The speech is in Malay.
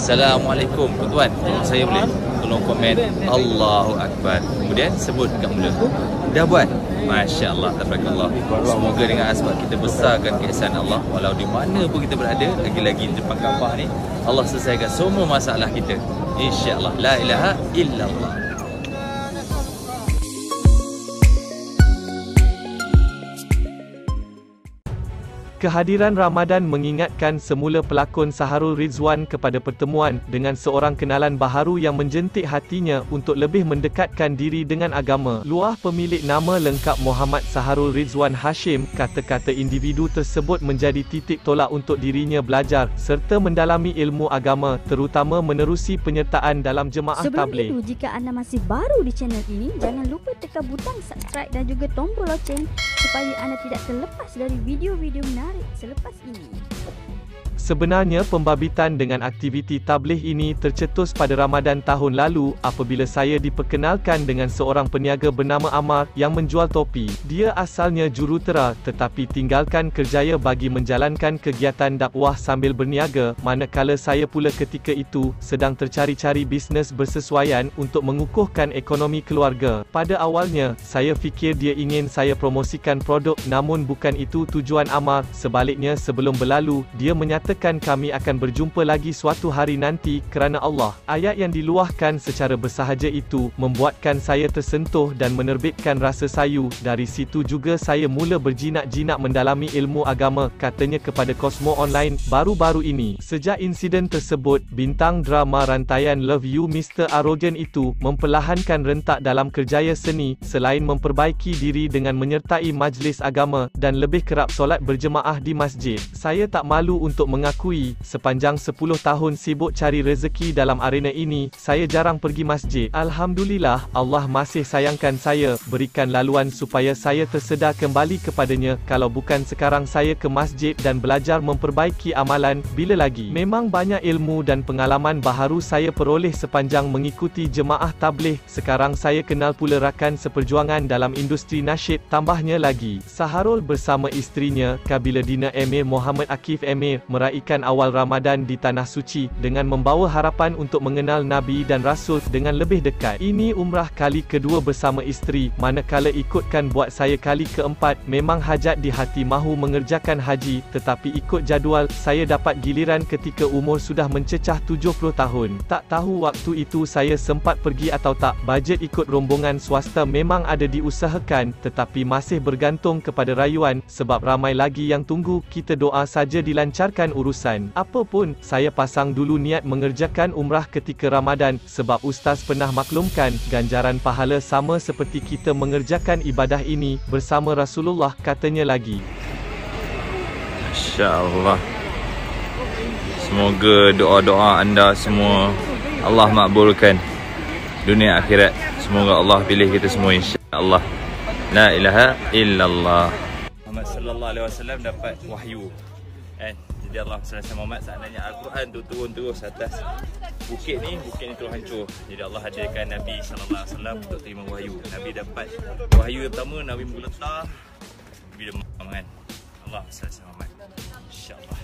Assalamualaikum tuan-tuan. Tolong saya boleh tolong komen Allahu Akbar. Kemudian sebut kat mula. Dah buat? Masya Allah, tabarakallah. Semoga dengan asbab kita besarkan keihsanan Allah, walau di mana pun kita berada, lagi-lagi di depan Kaabah ni, Allah selesaikan semua masalah kita. InsyaAllah. La ilaha illallah. Kehadiran Ramadan mengingatkan semula pelakon Saharul Rizwan kepada pertemuan dengan seorang kenalan baharu yang menjentik hatinya untuk lebih mendekatkan diri dengan agama. Luah pemilik nama lengkap Muhammad Saharul Rizwan Hashim, kata-kata individu tersebut menjadi titik tolak untuk dirinya belajar serta mendalami ilmu agama, terutama menerusi penyertaan dalam jemaah tabligh. Sebelum itu, jika anda masih baru di channel ini, jangan lupa tekan butang subscribe dan juga tombol loceng supaya anda tidak terlepas dari video-video menarik selepas ini. Sebenarnya pembabitan dengan aktiviti tabligh ini tercetus pada Ramadan tahun lalu apabila saya diperkenalkan dengan seorang peniaga bernama Amar yang menjual topi. Dia asalnya jurutera tetapi tinggalkan kerjaya bagi menjalankan kegiatan dakwah sambil berniaga, manakala saya pula ketika itu sedang tercari-cari bisnes bersesuaian untuk mengukuhkan ekonomi keluarga. Pada awalnya, saya fikir dia ingin saya promosikan produk, namun bukan itu tujuan Amar. Sebaliknya, sebelum berlalu, dia menyatakan kami akan berjumpa lagi suatu hari nanti kerana Allah. Ayat yang diluahkan secara bersahaja itu membuatkan saya tersentuh dan menerbitkan rasa sayu. Dari situ juga saya mula berjinak-jinak mendalami ilmu agama, katanya kepada Cosmo Online baru-baru ini. Sejak insiden tersebut, bintang drama rantaian Love You Mr. Arrogant itu memperlahankan rentak dalam kerjaya seni selain memperbaiki diri dengan menyertai majlis agama dan lebih kerap solat berjemaah di masjid. Saya tak malu untuk mengakui, sepanjang 10 tahun sibuk cari rezeki dalam arena ini, saya jarang pergi masjid. Alhamdulillah, Allah masih sayangkan saya, berikan laluan supaya saya tersedar kembali kepadanya. Kalau bukan sekarang saya ke masjid dan belajar memperbaiki amalan, bila lagi? Memang banyak ilmu dan pengalaman baharu saya peroleh sepanjang mengikuti jemaah tabligh. Sekarang saya kenal pula rakan seperjuangan dalam industri nasyid. Tambahnya lagi, Saharul bersama isterinya, Kabila Dina Emir Muhammad Akif Emir, meraihkan awal Ramadan di Tanah Suci dengan membawa harapan untuk mengenal Nabi dan Rasul dengan lebih dekat. Ini umrah kali kedua bersama isteri, manakala ikutkan buat saya kali keempat. Memang hajat di hati mahu mengerjakan haji, tetapi ikut jadual, saya dapat giliran ketika umur sudah mencecah 70 tahun. Tak tahu waktu itu saya sempat pergi atau tak. Bajet ikut rombongan swasta memang ada diusahakan, tetapi masih bergantung kepada rayuan, sebab ramai lagi yang tunggu. Kita doa saja dilancarkan urusan. Apapun, saya pasang dulu niat mengerjakan umrah ketika Ramadan, sebab ustaz pernah maklumkan, ganjaran pahala sama seperti kita mengerjakan ibadah ini bersama Rasulullah, katanya lagi. Masya-Allah. Semoga doa-doa anda semua Allah makbulkan dunia akhirat. Semoga Allah pilih kita semua, insya-Allah. La ilaha illallah. Muhammad sallallahu alaihi wasallam dapat wahyu. Jadi Allah SWT Muhammad, seandainya Al-Quran tu turun terus atas bukit ni terus hancur. Jadi Allah hadirkan Nabi SAW untuk terima wahyu. Nabi dapat wahyu yang pertama, Nabi menggeletar bila makan Allah SWT Muhammad, insya-Allah.